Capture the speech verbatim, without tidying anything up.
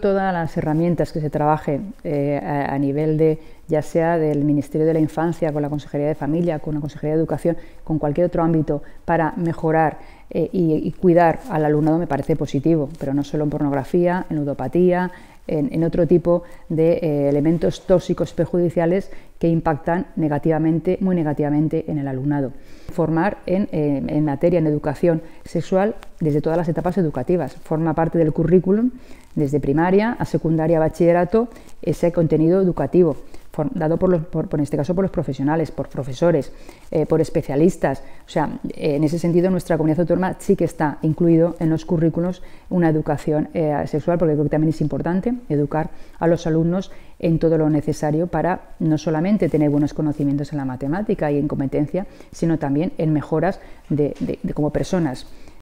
Todas las herramientas que se trabajen eh, a, a nivel de, ya sea del Ministerio de la Infancia, con la Consejería de Familia, con la Consejería de Educación, con cualquier otro ámbito para mejorar eh, y, y cuidar al alumnado me parece positivo, pero no solo en pornografía, en ludopatía, en, en otro tipo de eh, elementos tóxicos perjudiciales que impactan negativamente, muy negativamente en el alumnado. Formar en, eh, en materia, en educación sexual desde todas las etapas educativas. Forma parte del currículum desde primaria a secundaria a bachillerato ese contenido educativo dado por, los, por, por en este caso por los profesionales, por profesores, eh, por especialistas. O sea, eh, en ese sentido nuestra comunidad autónoma sí que está incluido en los currículos una educación eh, sexual, porque creo que también es importante educar a los alumnos en todo lo necesario para no solamente tener buenos conocimientos en la matemática y en competencia, sino también en mejoras de, de, de como personas.